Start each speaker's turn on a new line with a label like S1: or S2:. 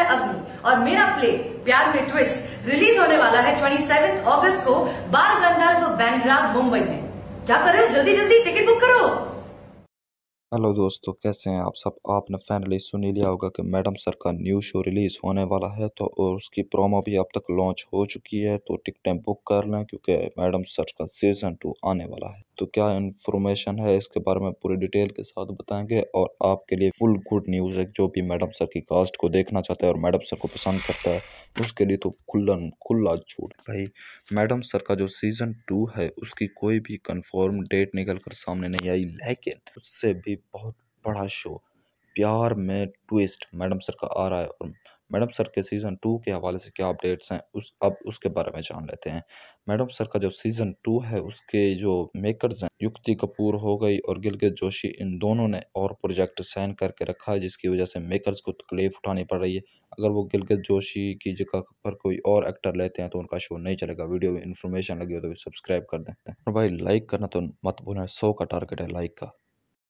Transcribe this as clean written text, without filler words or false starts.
S1: अवनी और मेरा प्ले प्यार में ट्विस्ट रिलीज होने वाला है 27 अगस्त को बाल गंधर्व बैंड्रा मुंबई में। क्या कर रहे हो, जल्दी जल्दी टिकट बुक करो।
S2: हेलो दोस्तों, कैसे हैं आप सब। आपने फाइनली सुन ही लिया होगा कि मैडम सर का न्यू शो रिलीज होने वाला है, तो और उसकी प्रोमो भी अब तक लॉन्च हो चुकी है। तो टिकटें बुक कर लें क्योंकि मैडम सर का सीजन 2 आने वाला है। तो क्या इन्फॉर्मेशन है इसके बारे में पूरी डिटेल के साथ बताएंगे, और आपके लिए फुल गुड न्यूज़ है। जो भी मैडम सर की कास्ट को देखना चाहता है और मैडम सर को पसंद करता है उसके लिए तो खुला छूट भाई। मैडम सर का जो सीजन 2 है उसकी कोई भी कंफर्म डेट निकल कर सामने नहीं आई, लेकिन उससे भी बहुत बड़ा शो प्यार में ट्विस्ट मैडम सर का आ रहा है। और मैडम सर के सीज़न 2 के हवाले से क्या अपडेट्स हैं अब उसके बारे में जान लेते हैं। मैडम सर का जो सीज़न 2 है उसके जो मेकर्स हैं, युक्ति कपूर हो गई और गिलगित जोशी, इन दोनों ने और प्रोजेक्ट साइन करके रखा है, जिसकी वजह से मेकर्स को तकलीफ उठानी पड़ रही है। अगर वो गिलगित जोशी की जगह पर कोई और एक्टर लेते हैं तो उनका शो नहीं चलेगा। वीडियो में इन्फॉर्मेशन लगी हो तो सब्सक्राइब कर दें और भाई लाइक करना तो मत भूलें। 100 का टारगेट है लाइक का।